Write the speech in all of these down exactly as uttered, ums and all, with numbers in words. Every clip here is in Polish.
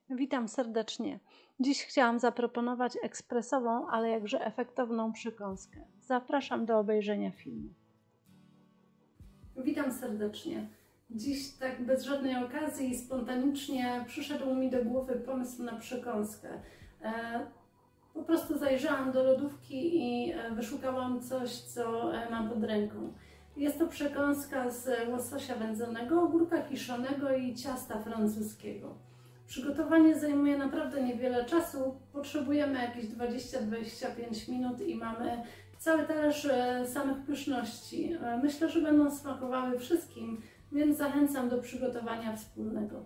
Witam serdecznie. Dziś chciałam zaproponować ekspresową, ale jakże efektowną przekąskę. Zapraszam do obejrzenia filmu. Witam serdecznie. Dziś tak bez żadnej okazji i spontanicznie przyszedł mi do głowy pomysł na przekąskę. Po prostu zajrzałam do lodówki i wyszukałam coś, co mam pod ręką. Jest to przekąska z łososia wędzonego, ogórka kiszonego i ciasta francuskiego. Przygotowanie zajmuje naprawdę niewiele czasu. Potrzebujemy jakieś dwadzieścia do dwudziestu pięciu minut i mamy cały talerz samych pyszności. Myślę, że będą smakowały wszystkim, więc zachęcam do przygotowania wspólnego.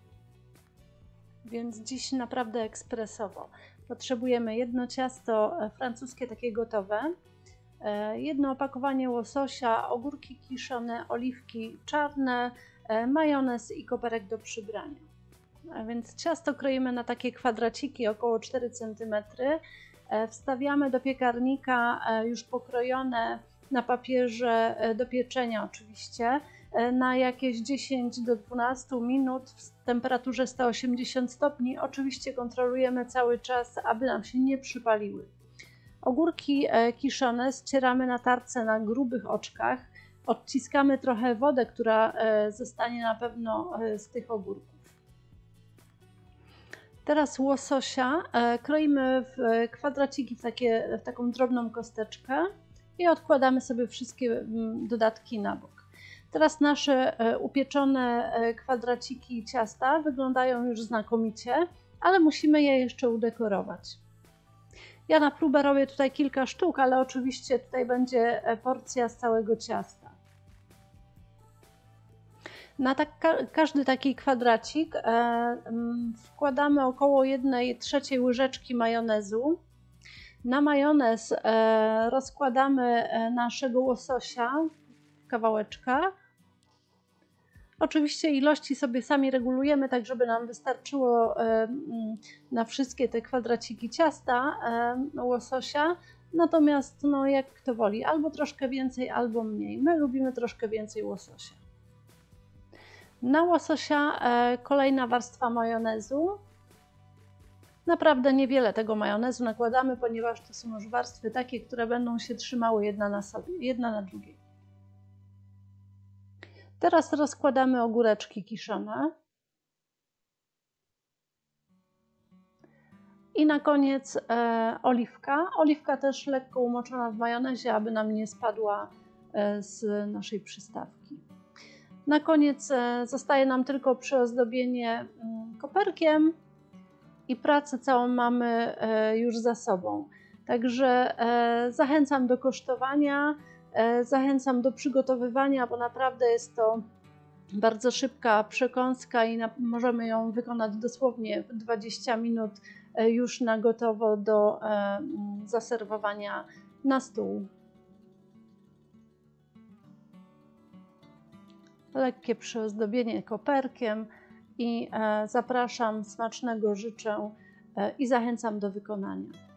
Więc dziś naprawdę ekspresowo. Potrzebujemy jedno ciasto francuskie, takie gotowe, jedno opakowanie łososia, ogórki kiszone, oliwki czarne, majonez i koperek do przybrania. A więc ciasto kroimy na takie kwadraciki około cztery centymetry. Wstawiamy do piekarnika już pokrojone na papierze do pieczenia oczywiście na jakieś dziesięć do dwunastu minut w temperaturze sto osiemdziesiąt stopni. Oczywiście kontrolujemy cały czas, aby nam się nie przypaliły. Ogórki kiszone ścieramy na tarce na grubych oczkach. Odciskamy trochę wodę, która zostanie na pewno z tych ogórków. Teraz łososia kroimy w kwadraciki, w, takie, w taką drobną kosteczkę i odkładamy sobie wszystkie dodatki na bok. Teraz nasze upieczone kwadraciki ciasta wyglądają już znakomicie, ale musimy je jeszcze udekorować. Ja na próbę robię tutaj kilka sztuk, ale oczywiście tutaj będzie porcja z całego ciasta. Na tak, każdy taki kwadracik e, wkładamy około jednej trzeciej łyżeczki majonezu. Na majonez e, rozkładamy naszego łososia w kawałeczkach. Oczywiście ilości sobie sami regulujemy, tak żeby nam wystarczyło e, na wszystkie te kwadraciki ciasta e, łososia. Natomiast no, jak kto woli, albo troszkę więcej, albo mniej. My lubimy troszkę więcej łososia. Na łososia e, kolejna warstwa majonezu. Naprawdę niewiele tego majonezu nakładamy, ponieważ to są już warstwy takie, które będą się trzymały jedna na sobie, jedna na drugiej. Teraz rozkładamy ogóreczki kiszone. I na koniec e, oliwka. Oliwka też lekko umoczona w majonezie, aby nam nie spadła e, z naszej przystawki. Na koniec zostaje nam tylko przyozdobienie koperkiem i pracę całą mamy już za sobą. Także zachęcam do kosztowania, zachęcam do przygotowywania, bo naprawdę jest to bardzo szybka przekąska i możemy ją wykonać dosłownie w dwadzieścia minut już na gotowo do zaserwowania na stół. Lekkie przyozdobienie koperkiem i zapraszam, smacznego życzę i zachęcam do wykonania.